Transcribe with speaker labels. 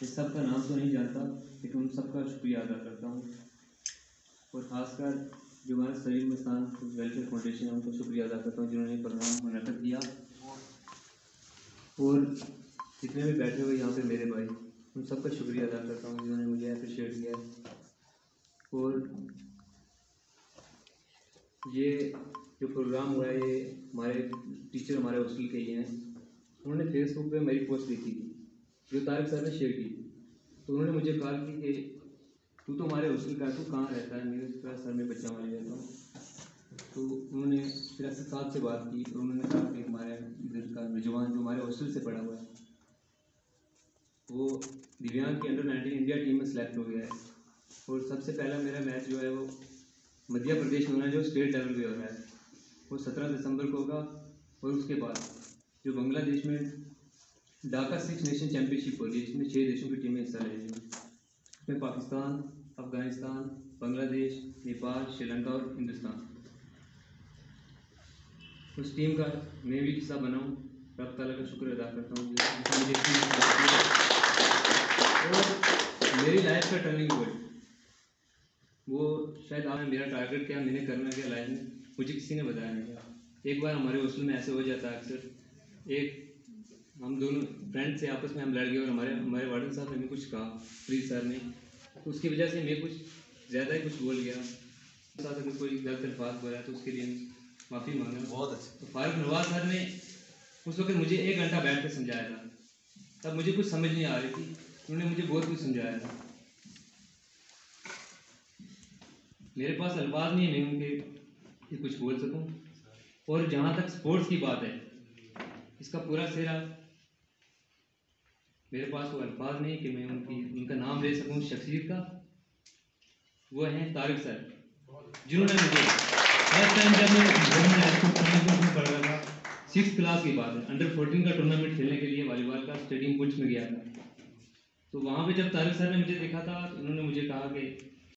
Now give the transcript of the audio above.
Speaker 1: मैं सबका नाम तो नहीं जानता, लेकिन उन सबका शुक्रिया अदा करता हूँ। और ख़ासकर जो हमारे शरीर में स्थान वेलफेयर फाउंडेशन है, उनका शुक्रिया अदा करता हूँ जिन्होंने प्रोग्राम मुनक़्क़िद किया। और जितने भी बैठे हुए यहाँ पे मेरे भाई, उन सबका शुक्रिया अदा करता हूँ जिन्होंने मुझे अप्रिशिएट किया। और ये जो प्रोग्राम हुआ है, ये हमारे टीचर हमारे हॉस्टल के ही हैं। उन्होंने फेसबुक पे मेरी पोस्ट देखी थी जो तारिक सर ने शेयर की थी। तो उन्होंने मुझे कहा कि तू तो हमारे हॉस्टल का, तू कहाँ रहता है? मैंने कहा सर मैं बच्चा वाले रहता हूँ। तो उन्होंने फिर ऐसे साथ से बात की और उन्होंने कहा कि हमारे इधर का रिजवान जो हमारे हॉस्टल से पढ़ा हुआ है, वो दिव्यांग की अंडर-19 इंडिया टीम में सेलेक्ट हो गया है। और सबसे पहला मेरा मैच जो है वो मध्य प्रदेश में होना है, जो स्टेट लेवल पे हो रहा है, वो 17 दिसंबर को होगा। और उसके बाद जो बांग्लादेश में ढाका 6 नेशन चैम्पियनशिप हो रही है, जिसमें 6 देशों की टीमें हिस्सा ले रही हैं। उसमें पाकिस्तान, अफगानिस्तान, बांग्लादेश, नेपाल, श्रीलंका और हिंदुस्तान। उस टीम का मैं भी हिस्सा बना हूँ। रब ताला का शुक्र अदा करता हूँ मुझे। और मेरी लाइफ का टर्निंग पॉइंट वो शायद आपने मेरा टारगेट क्या मैंने करना क्या लाइफ में, मुझे किसी ने बताया नहीं था। एक बार हमारे हॉस्टल में ऐसे हो जाता है अक्सर, हम दोनों फ्रेंड से आपस में हम लड़ गए और हमारे वार्डन साहब ने हमें कुछ कहा, प्लीज सर ने, तो उसकी वजह से मैं कुछ ज़्यादा ही कुछ बोल गया। साथ अगर कोई गलत अल्फाज बोला तो उसके लिए माफ़ी मांगा। बहुत अच्छा। तो फारूक नवाज सर ने उस वक्त मुझे 1 घंटा बैठ कर समझाया था। तब मुझे कुछ समझ नहीं आ रही थी, उन्होंने मुझे बहुत कुछ समझाया था। मेरे पास अल्फाज नहीं है मैं उनके कुछ बोल सकूं। और जहाँ तक स्पोर्ट्स की बात है, इसका पूरा सेरा मेरे पास वो अल्फाज नहीं कि मैं उनका नाम ले सकूं शख्सियत का। वो हैं तारिक सर, जिन्होंने मुझे फर्स्ट टाइम जब मैं पढ़ रहा था, 6th क्लास की बात है, अंडर 14 का टूर्नामेंट खेलने के लिए वॉलीबॉल का स्टेडियम पुंछ में गया था। तो वहाँ पे जब तारिक सर ने मुझे देखा था, उन्होंने मुझे कहा कि